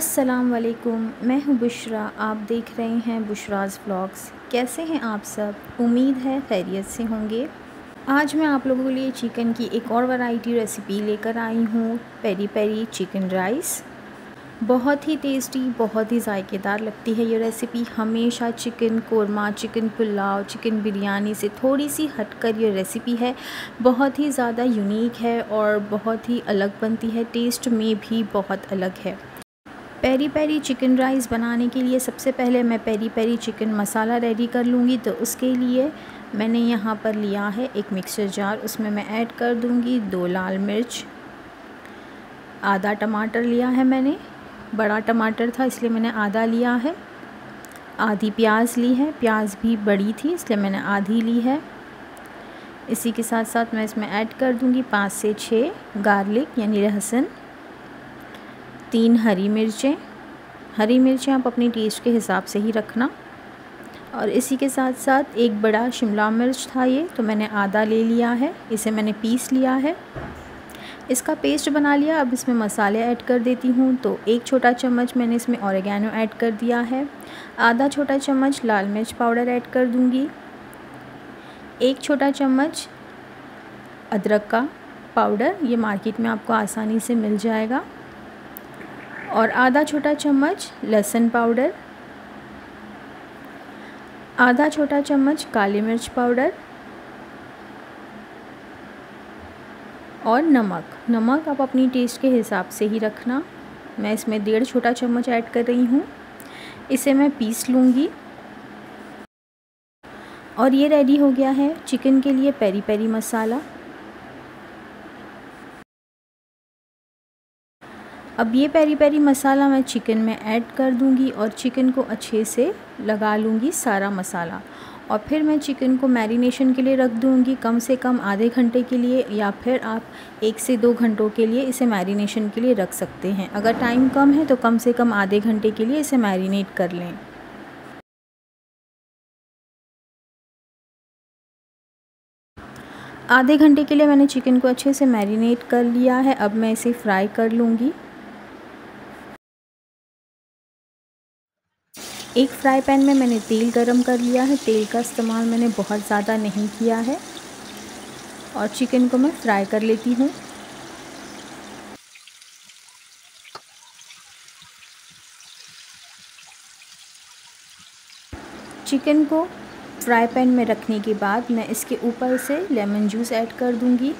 अस्सलाम वालेकुम, मैं हूँ बुशरा। आप देख रहे हैं बुशराज़ व्लॉग्स। कैसे हैं आप सब? उम्मीद है खैरियत से होंगे। आज मैं आप लोगों के लिए चिकन की एक और वैरायटी रेसिपी लेकर आई हूँ, पेरी पेरी चिकन राइस। बहुत ही टेस्टी, बहुत ही जायकेदार लगती है ये रेसिपी। हमेशा chicken korma, chicken pulao, chicken biryani से थोड़ी सी हटकर ये रेसिपी है। बहुत ही ज़्यादा यूनिक है और बहुत ही अलग बनती है, टेस्ट में भी बहुत अलग है। पेरी पेरी चिकन राइस बनाने के लिए सबसे पहले मैं peri peri chicken masala ready कर लूँगी। तो उसके लिए मैंने यहाँ पर लिया है एक मिक्सर जार। उसमें मैं ऐड कर दूँगी 2 लाल मिर्च, आधा टमाटर लिया है मैंने, बड़ा टमाटर था इसलिए मैंने आधा लिया है। आधी प्याज ली है, प्याज भी बड़ी थी इसलिए मैंने आधी ली है। इसी के साथ साथ मैं इसमें ऐड कर दूँगी 5 से 6 गार्लिक यानी लहसुन, 3 हरी मिर्चें आप अपनी टेस्ट के हिसाब से ही रखना। और इसी के साथ साथ एक बड़ा शिमला मिर्च था ये, तो मैंने आधा ले लिया है, इसे मैंने पीस लिया है, इसका पेस्ट बना लिया। अब इसमें मसाले ऐड कर देती हूँ। तो 1 छोटा चम्मच मैंने इसमें ऑरिगेनो ऐड कर दिया है, आधा छोटा चम्मच लाल मिर्च पाउडर ऐड कर दूँगी, 1 छोटा चम्मच अदरक का पाउडर, ये मार्केट में आपको आसानी से मिल जाएगा, और आधा छोटा चम्मच लहसुन पाउडर, आधा छोटा चम्मच काली मिर्च पाउडर और नमक आप अपनी टेस्ट के हिसाब से ही रखना। मैं इसमें 1.5 छोटा चम्मच ऐड कर रही हूँ। इसे मैं पीस लूँगी। और ये रेडी हो गया है चिकन के लिए पेरी पेरी मसाला। अब ये पेरी पेरी मसाला मैं चिकन में ऐड कर दूंगी और चिकन को अच्छे से लगा लूँगी सारा मसाला। और फिर मैं चिकन को मैरिनेशन के लिए रख दूंगी कम से कम आधे घंटे के लिए, या फिर आप 1 से 2 घंटों के लिए इसे मैरिनेशन के लिए रख सकते हैं। अगर टाइम कम है तो कम से कम आधे घंटे के लिए इसे मैरिनेट कर लें। आधे घंटे के लिए मैंने चिकन को अच्छे से मैरिनेट कर लिया है। अब मैं इसे फ्राई कर लूँगी। एक फ्राई पैन में मैंने तेल गरम कर लिया है। तेल का इस्तेमाल मैंने बहुत ज़्यादा नहीं किया है और चिकन को मैं फ्राई कर लेती हूँ। चिकन को फ्राई पैन में रखने के बाद मैं इसके ऊपर से लेमन जूस ऐड कर दूँगी।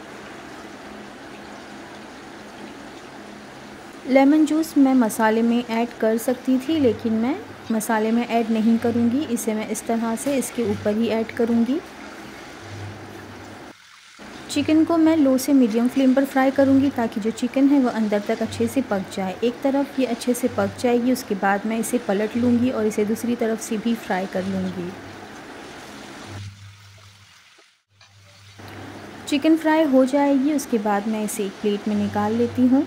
लेमन जूस मैं मसाले में ऐड कर सकती थी, लेकिन मैं मसाले में ऐड नहीं करूँगी। इसे मैं इस तरह से इसके ऊपर ही ऐड करूँगी। चिकन को मैं लो से मीडियम फ्लेम पर फ्राई करूँगी ताकि जो चिकन है वो अंदर तक अच्छे से पक जाए। एक तरफ ये अच्छे से पक जाएगी, उसके बाद मैं इसे पलट लूँगी और इसे दूसरी तरफ से भी फ्राई कर लूँगी। चिकन फ्राई हो जाएगी, उसके बाद मैं इसे एक प्लेट में निकाल लेती हूँ।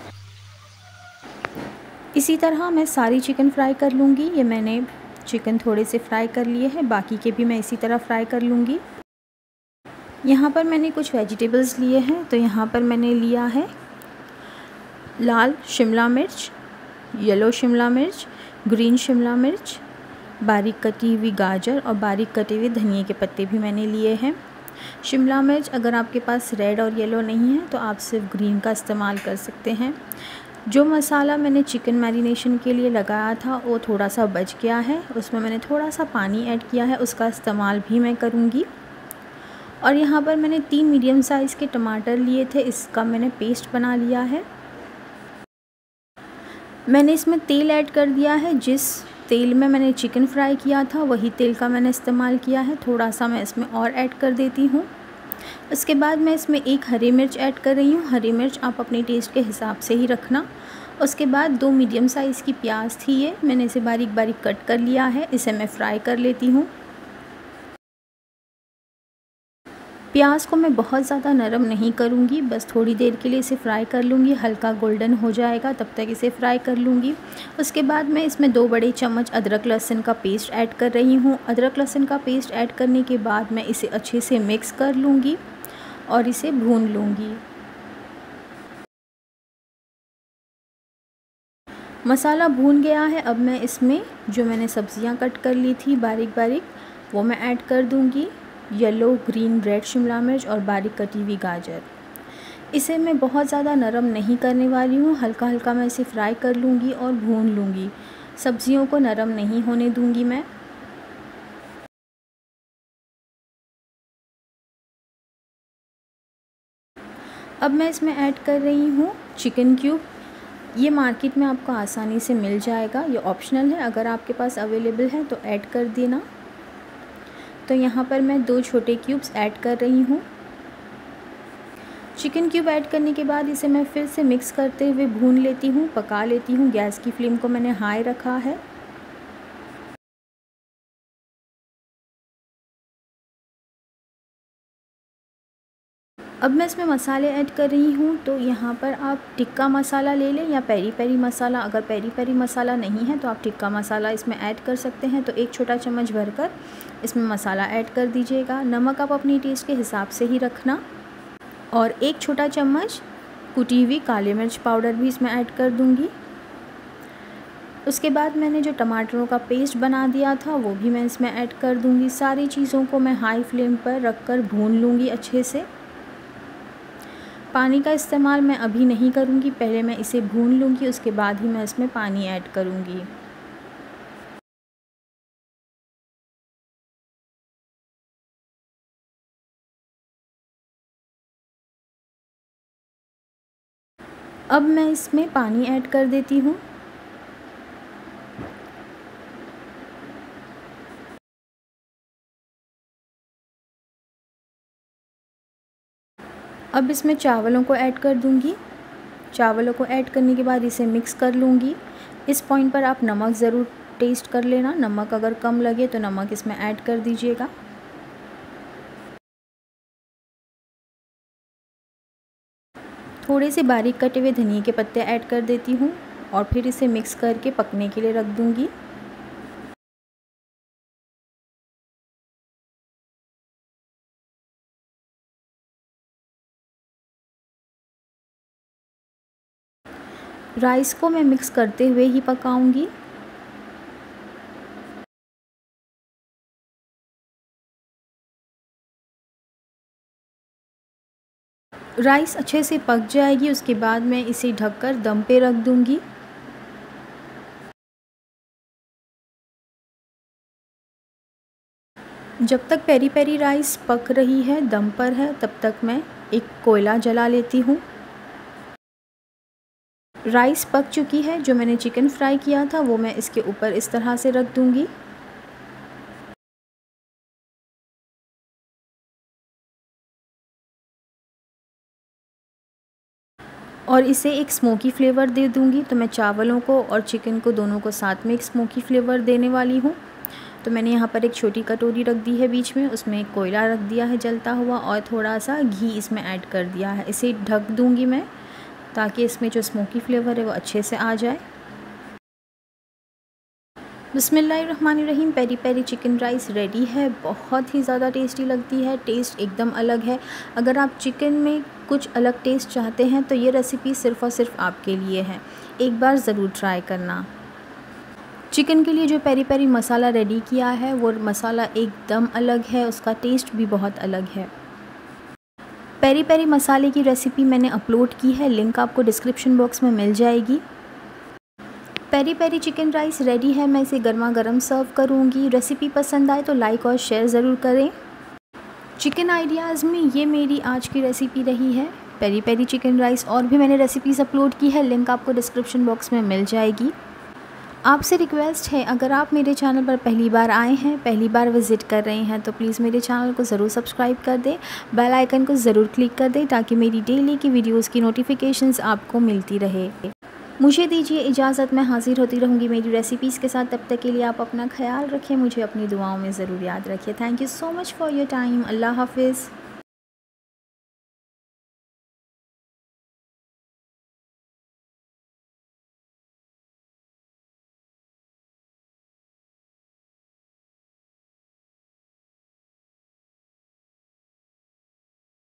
इसी तरह मैं सारी चिकन फ्राई कर लूँगी। ये मैंने चिकन थोड़े से फ्राई कर लिए हैं, बाकी के भी मैं इसी तरह फ्राई कर लूँगी। यहाँ पर मैंने कुछ वेजिटेबल्स लिए हैं। तो यहाँ पर मैंने लिया है लाल शिमला मिर्च, येलो शिमला मिर्च, ग्रीन शिमला मिर्च, बारीक कटी हुई गाजर और बारीक कटे हुए धनिए के पत्ते भी मैंने लिए हैं। शिमला मिर्च अगर आपके पास रेड और येलो नहीं है तो आप सिर्फ ग्रीन का इस्तेमाल कर सकते हैं। जो मसाला मैंने चिकन मैरिनेशन के लिए लगाया था वो थोड़ा सा बच गया है, उसमें मैंने थोड़ा सा पानी ऐड किया है, उसका इस्तेमाल भी मैं करूँगी। और यहाँ पर मैंने 3 मीडियम साइज़ के टमाटर लिए थे, इसका मैंने पेस्ट बना लिया है। मैंने इसमें तेल ऐड कर दिया है। जिस तेल में मैंने चिकन फ्राई किया था वही तेल का मैंने इस्तेमाल किया है। थोड़ा सा मैं इसमें और ऐड कर देती हूँ। उसके बाद मैं इसमें 1 हरी मिर्च ऐड कर रही हूँ। हरी मिर्च आप अपने टेस्ट के हिसाब से ही रखना। उसके बाद 2 मीडियम साइज़ की प्याज थी, ये मैंने इसे बारीक बारीक कट कर लिया है। इसे मैं फ्राई कर लेती हूँ। प्याज को मैं बहुत ज़्यादा नरम नहीं करूँगी, बस थोड़ी देर के लिए इसे फ्राई कर लूँगी। हल्का गोल्डन हो जाएगा तब तक इसे फ्राई कर लूँगी। उसके बाद मैं इसमें 2 बड़े चम्मच अदरक लहसुन का पेस्ट ऐड कर रही हूँ। अदरक लहसुन का पेस्ट ऐड करने के बाद मैं इसे अच्छे से मिक्स कर लूँगी और इसे भून लूँगी। मसाला भून गया है। अब मैं इसमें जो मैंने सब्जियां कट कर ली थी बारीक बारीक, वो मैं ऐड कर दूंगी। येलो, ग्रीन, रेड शिमला मिर्च और बारीक कटी हुई गाजर। इसे मैं बहुत ज़्यादा नरम नहीं करने वाली हूँ, हल्का हल्का मैं इसे फ्राई कर लूँगी और भून लूँगी। सब्जियों को नरम नहीं होने दूँगी मैं। अब मैं इसमें ऐड कर रही हूँ चिकन क्यूब। ये मार्केट में आपको आसानी से मिल जाएगा, ये ऑप्शनल है, अगर आपके पास अवेलेबल है तो ऐड कर देना। तो यहाँ पर मैं 2 छोटे क्यूब्स ऐड कर रही हूँ। चिकन क्यूब ऐड करने के बाद इसे मैं फिर से मिक्स करते हुए भून लेती हूँ, पका लेती हूँ। गैस की फ्लेम को मैंने हाई रखा है। अब मैं इसमें मसाले ऐड कर रही हूँ। तो यहाँ पर आप टिक्का मसाला ले लें या पेरी पेरी मसाला। अगर पेरी पेरी मसाला नहीं है तो आप टिक्का मसाला इसमें ऐड कर सकते हैं। तो 1 छोटा चम्मच भरकर इसमें मसाला ऐड कर दीजिएगा। नमक आप अपनी टेस्ट के हिसाब से ही रखना। और 1 छोटा चम्मच कुटी हुई काली मिर्च पाउडर भी इसमें ऐड कर दूँगी। उसके बाद मैंने जो टमाटरों का पेस्ट बना दिया था वो भी मैं इसमें ऐड कर दूँगी। सारी चीज़ों को मैं हाई फ्लेम पर रख कर भून लूँगी अच्छे से। पानी का इस्तेमाल मैं अभी नहीं करूँगी, पहले मैं इसे भून लूँगी, उसके बाद ही मैं इसमें पानी ऐड करूँगी। अब मैं इसमें पानी ऐड कर देती हूँ। अब इसमें चावलों को ऐड कर दूँगी। चावलों को ऐड करने के बाद इसे मिक्स कर लूँगी। इस पॉइंट पर आप नमक ज़रूर टेस्ट कर लेना। नमक अगर कम लगे तो नमक इसमें ऐड कर दीजिएगा। थोड़े से बारीक कटे हुए धनिया के पत्ते ऐड कर देती हूँ और फिर इसे मिक्स करके पकने के लिए रख दूँगी। राइस को मैं मिक्स करते हुए ही पकाऊंगी। राइस अच्छे से पक जाएगी, उसके बाद मैं इसे ढककर दम पे रख दूंगी। जब तक पेरी पेरी राइस पक रही है, दम पर है, तब तक मैं एक कोयला जला लेती हूँ। राइस पक चुकी है। जो मैंने चिकन फ्राई किया था वो मैं इसके ऊपर इस तरह से रख दूंगी। और इसे एक स्मोकी फ्लेवर दे दूंगी। तो मैं चावलों को और चिकन को दोनों को साथ में एक स्मोकी फ्लेवर देने वाली हूँ। तो मैंने यहाँ पर एक छोटी कटोरी रख दी है बीच में, उसमें एक कोयला रख दिया है जलता हुआ और थोड़ा सा घी इसमें ऐड कर दिया है। इसे ढक दूंगी मैं ताकि इसमें जो स्मोकी फ्लेवर है वो अच्छे से आ जाए। बिस्मिल्लाहिर्रहमानिर्रहीम। Peri peri chicken rice ready है। बहुत ही ज़्यादा टेस्टी लगती है, टेस्ट एकदम अलग है। अगर आप चिकन में कुछ अलग टेस्ट चाहते हैं तो ये रेसिपी सिर्फ़ और सिर्फ आपके लिए है, एक बार ज़रूर ट्राई करना। चिकन के लिए जो पेरी पेरी मसाला रेडी किया है वो मसाला एकदम अलग है, उसका टेस्ट भी बहुत अलग है। पेरी पेरी मसाले की रेसिपी मैंने अपलोड की है, लिंक आपको डिस्क्रिप्शन बॉक्स में मिल जाएगी। Peri peri chicken rice ready है। मैं इसे गर्मा गर्म सर्व करूँगी। रेसिपी पसंद आए तो लाइक और शेयर ज़रूर करें। चिकन आइडियाज़ में ये मेरी आज की रेसिपी रही है, पेरी पेरी चिकन राइस। और भी मैंने रेसिपीज़ अपलोड की है, लिंक आपको डिस्क्रिप्शन बॉक्स में मिल जाएगी। आपसे रिक्वेस्ट है, अगर आप मेरे चैनल पर पहली बार आए हैं, पहली बार विज़िट कर रहे हैं, तो प्लीज़ मेरे चैनल को ज़रूर सब्सक्राइब कर दें, बेल आइकन को ज़रूर क्लिक कर दें ताकि मेरी डेली की वीडियोज़ की नोटिफिकेशंस आपको मिलती रहे। मुझे दीजिए इजाज़त, मैं हाज़िर होती रहूँगी मेरी रेसिपीज़ के साथ। तब तक के लिए आप अपना ख्याल रखें, मुझे अपनी दुआओं में ज़रूर याद रखिए। Thank you so much for your time. अल्लाह हाफ़िज़।